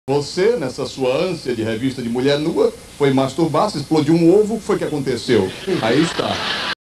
Você, nessa sua ânsia de revista de mulher nua, foi masturbar, se explodiu um ovo, o que foi que aconteceu? Aí está.